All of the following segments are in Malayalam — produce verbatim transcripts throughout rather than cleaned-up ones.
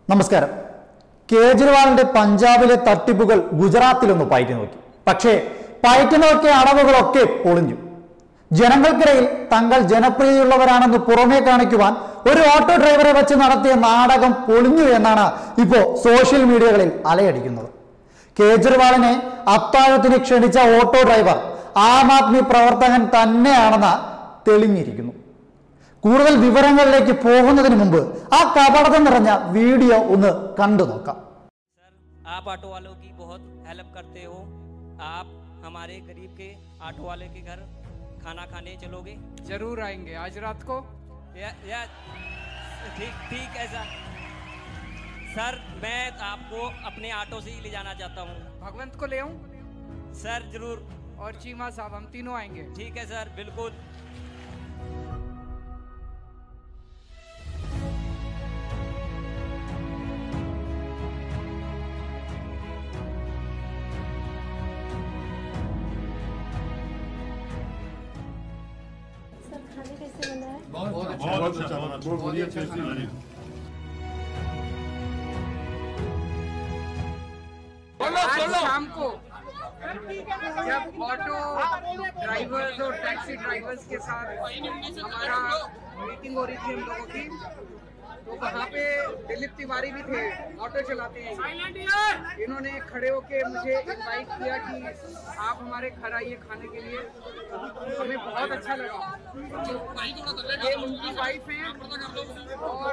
നമസ്കാരം. കേജ്രിവാളിന്റെ പഞ്ചാബിലെ തട്ടിപ്പുകൾ ഗുജറാത്തിലൊന്ന് പയറ്റി നോക്കി. പക്ഷേ പയറ്റി നോക്കിയ അടവുകളൊക്കെ പൊളിഞ്ഞു. ജനങ്ങൾക്കിടയിൽ തങ്ങൾ ജനപ്രിയതയുള്ളവരാണെന്ന് പുറമേ കാണിക്കുവാൻ ഒരു ഓട്ടോ ഡ്രൈവറെ വെച്ച് നടത്തിയ നാടകം പൊളിഞ്ഞു എന്നാണ് ഇപ്പോൾ സോഷ്യൽ മീഡിയകളിൽ അലയടിക്കുന്നത്. കേജ്രിവാളിനെ അത്താഴത്തിന് ക്ഷണിച്ച ഓട്ടോ ഡ്രൈവർ ആം ആദ്മി പ്രവർത്തകൻ തന്നെയാണെന്ന് തെളിഞ്ഞിരിക്കുന്നു. കൂടുതൽ വിവരങ്ങളിലേക്ക് പോകുന്നതിന് മുമ്പ് ആ കപടതം നിറഞ്ഞ വീഡിയോ ഒന്ന് കണ്ടു നോക്കാം. सर, आप ऑटो वालों की बहुत हेल्प करते हो. आप हमारे गरीब के ऑटो वाले के घर खाना खाने चलोगे? जरूर आएंगे आज रात को. या या ठीक ठीक है सर. सर मैं आपको अपने ऑटो से ही ले जाना चाहता हूँ. भगवंत को ले आऊं? सर जरूर. और चीमा साहब हम तीनों आएंगे. ठीक है सर, बिल्कुल. सर खाने कैसे बना है? बहुत अच्छा बहुत अच्छा बना, बहुत बढ़िया टेस्टी बनी। आज शाम को जब ऑटो ड्राइवर्स और टैक्सी ड्राइवर्स के साथ हमारा मीटिंग हो रही थी हम लोगों की, तो वहाँ पे दिलीप तिवारी भी थे, ऑटो चलाते हैं. इन्होंने खड़े होके मुझे इनवाइट किया कि आप हमारे घर आइए खाने के लिए. हमें बहुत अच्छा लगा. ये उनकी वाइफ है और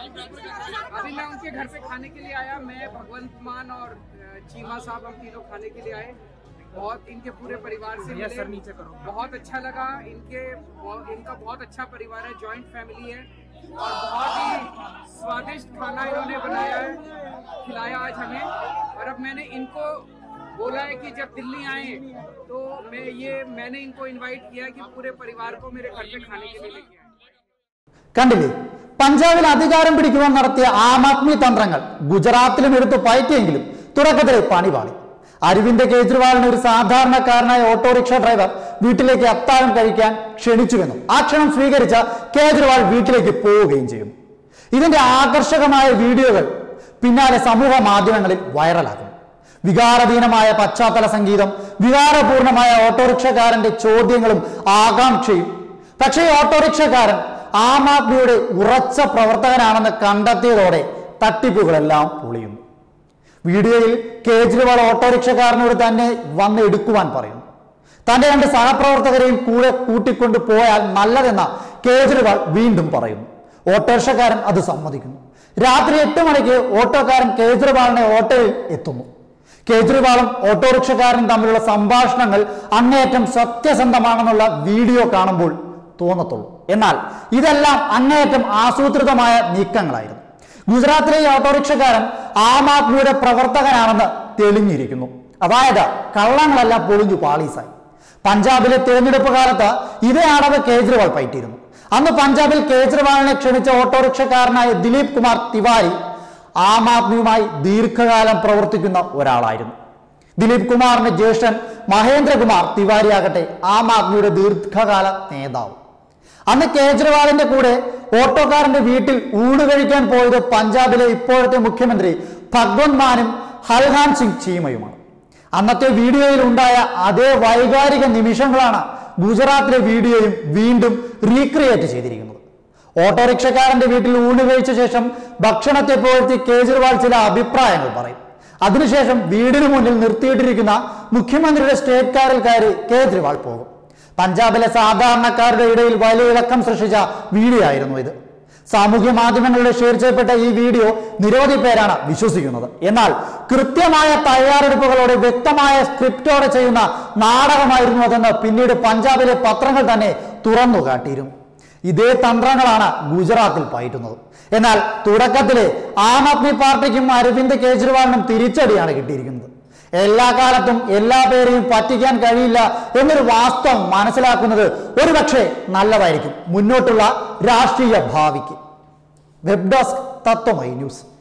अभी मैं उनके घर पे खाने के लिए आया. मैं भगवंत मान और चीमा साहब हम तीनों खाने के लिए आए. बहुत इनके पूरे परिवार से मिले. सर नीचे करो. बहुत अच्छा लगा. इनके इनका बहुत अच्छा परिवार है, जॉइंट फैमिली है और बहुत ही स्वादिष्ट खाना इन्होंने बनाया है, खिलाया आज हमें. और अब मैंने इनको बोला है कि जब दिल्ली आए तो मैं ये मैंने इनको इनवाइट किया कि पूरे परिवार को मेरे घर पे खाने के लिए लेके आए. കണ്ടില്ലേ, പഞ്ചാബിൽ അധികാരം പിടിക്കുവാൻ നടത്തിയ ആം ആദ്മി തന്ത്രങ്ങൾ ഗുജറാത്തിലും എടുത്തു പയറ്റിയെങ്കിലും തുടക്കത്തിലെ പണി പാളി. അരവിന്ദ് കേജ്രിവാളിന് ഒരു സാധാരണക്കാരനായ ഓട്ടോറിക്ഷ ഡ്രൈവർ വീട്ടിലേക്ക് അത്താഴം കഴിക്കാൻ ക്ഷണിച്ചുവെന്നും ആ ക്ഷണം സ്വീകരിച്ച കേജ്രിവാൾ വീട്ടിലേക്ക് പോവുകയും ചെയ്യും. ഇതിന്റെ ആകർഷകമായ വീഡിയോകൾ പിന്നാലെ സമൂഹ മാധ്യമങ്ങളിൽ വൈറലാകും. വികാരധീനമായ പശ്ചാത്തല സംഗീതം, വികാരപൂർണമായ ഓട്ടോറിക്ഷക്കാരന്റെ ചോദ്യങ്ങളും ആകാംക്ഷയും. പക്ഷേ ഈ ഓട്ടോറിക്ഷക്കാരൻ ആം ആദ്മിയുടെ ഉറച്ച പ്രവർത്തകനാണെന്ന് കണ്ടെത്തിയതോടെ തട്ടിപ്പുകളെല്ലാം പൊളിയുന്നു. വീഡിയോയിൽ കേജ്രിവാൾ ഓട്ടോറിക്ഷക്കാരനോട് തന്നെ വന്ന് എടുക്കുവാൻ പറയുന്നു. തന്റെ രണ്ട് സഹപ്രവർത്തകരെയും കൂടെ കൂട്ടിക്കൊണ്ടു പോയാൽ നല്ലതെന്ന കേജ്രിവാൾ വീണ്ടും പറയുന്നു. ഓട്ടോറിക്ഷക്കാരൻ അത് സമ്മതിക്കുന്നു. രാത്രി എട്ട് മണിക്ക് ഓട്ടോക്കാരൻ കേജ്രിവാളിനെ ഓട്ടോയിൽ എത്തുന്നു. കേജ്രിവാളും ഓട്ടോറിക്ഷക്കാരനും തമ്മിലുള്ള സംഭാഷണങ്ങൾ അങ്ങേയറ്റം സത്യസന്ധമാണെന്നുള്ള വീഡിയോ കാണുമ്പോൾ തോന്നത്തുള്ളൂ. എന്നാൽ ഇതെല്ലാം അങ്ങേയറ്റം ആസൂത്രിതമായ നീക്കങ്ങളായിരുന്നു. ഗുജറാത്തിലെ ഈ ഓട്ടോറിക്ഷക്കാരൻ ആം ആദ്മിയുടെ പ്രവർത്തകനാണെന്ന് തെളിഞ്ഞിരിക്കുന്നു. അതായത് കള്ളങ്ങളെല്ലാം പൊളിഞ്ഞു പാളീസായി. പഞ്ചാബിലെ തിരഞ്ഞെടുപ്പ് കാലത്ത് ഇതേ അടവ് കേജ്രിവാൾ പയറ്റിയിരുന്നു. അന്ന് പഞ്ചാബിൽ കേജ്രിവാളിനെ ക്ഷണിച്ച ഓട്ടോറിക്ഷക്കാരനായ ദിലീപ് കുമാർ തിവാരി ആം ആദ്മിയുമായി ദീർഘകാലം പ്രവർത്തിക്കുന്ന ഒരാളായിരുന്നു. ദിലീപ് കുമാറിന്റെ ജ്യേഷ്ഠൻ മഹേന്ദ്രകുമാർ തിവാരി ആകട്ടെ ആം ആദ്മിയുടെ ദീർഘകാല നേതാവ്. അന്ന് കേജ്രിവാളിന്റെ കൂടെ ഓട്ടോക്കാരന്റെ വീട്ടിൽ ഊണ് കഴിക്കാൻ പോയത് പഞ്ചാബിലെ ഇപ്പോഴത്തെ മുഖ്യമന്ത്രി ഭഗ്വന്ത് മാനും ഹൽഹാൻ സിംഗ് ചീമയുമാണ്. അന്നത്തെ വീഡിയോയിൽ ഉണ്ടായ അതേ വൈകാരിക നിമിഷങ്ങളാണ് ഗുജറാത്തിലെ വീഡിയോയും വീണ്ടും റീക്രിയേറ്റ് ചെയ്തിരിക്കുന്നത്. ഓട്ടോറിക്ഷക്കാരന്റെ വീട്ടിൽ ഊണ് കഴിച്ച ശേഷം ഭക്ഷണത്തെ പുകഴ്ത്തി കേജ്രിവാൾ ചില അഭിപ്രായങ്ങൾ പറയും. അതിനുശേഷം വീടിന് മുന്നിൽ നിർത്തിയിട്ടിരിക്കുന്ന മുഖ്യമന്ത്രിയുടെ സ്റ്റേറ്റ് കാറിൽ കയറി കേജ്രിവാൾ പോകും. പഞ്ചാബിലെ സാധാരണക്കാരുടെ ഇടയിൽ വലിയ ഇളക്കം സൃഷ്ടിച്ച വീഡിയോ ആയിരുന്നു ഇത്. സാമൂഹ്യ മാധ്യമങ്ങളിലൂടെ ഷെയർ ചെയ്യപ്പെട്ട ഈ വീഡിയോ നിരവധി പേരാണ് വിശ്വസിക്കുന്നത്. എന്നാൽ കൃത്യമായ തയ്യാറെടുപ്പുകളോടെ വ്യക്തമായ സ്ക്രിപ്റ്റോടെ ചെയ്യുന്ന നാടകമായിരുന്നു അതെന്ന് പിന്നീട് പഞ്ചാബിലെ പത്രങ്ങൾ തന്നെ തുറന്നു കാട്ടിയിരുന്നു. ഇതേ തന്ത്രങ്ങളാണ് ഗുജറാത്തിൽ പയറ്റുന്നത്. എന്നാൽ തുടക്കത്തിലെ ആം ആദ്മി പാർട്ടിക്കും അരവിന്ദ് കേജ്രിവാളിനും തിരിച്ചടിയാണ് കിട്ടിയിരിക്കുന്നത്. എല്ലാ കാലത്തും എല്ലാ പേരെയും പറ്റിക്കാൻ കഴിയില്ല എന്നൊരു വാസ്തവം മനസ്സിലാക്കുന്നത് ഒരുപക്ഷെ നല്ലതായിരിക്കും മുന്നോട്ടുള്ള രാഷ്ട്രീയ ഭാവിക്ക്. Web desk Tatwamayi news.